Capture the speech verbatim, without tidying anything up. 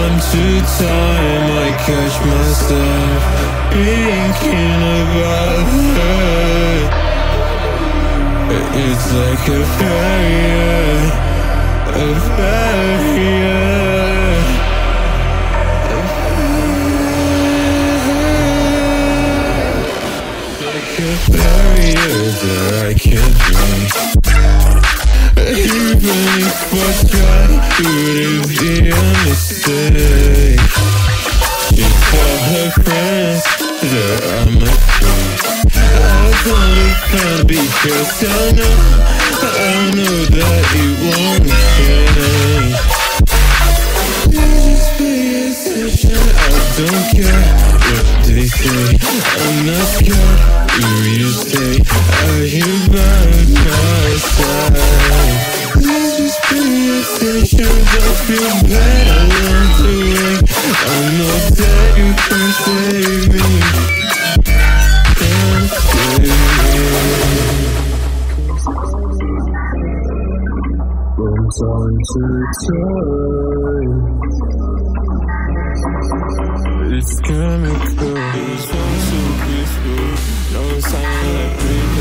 time to time I catch myself thinking about her. It's like a barrier, a barrier, a barrier, like a barrier that I can't break. Even if I try, it would be a mistake. She tell her friends that I'm a freak. I don't look because I know, I know that it won't change. Just pay attention, I don't care what they say. I'm not scared, who you say, are you by my side? Just pay attention, don't feel bad along the way. I know that you can save me, can save me. From time to time, it's chemical. It's so peaceful, no sign like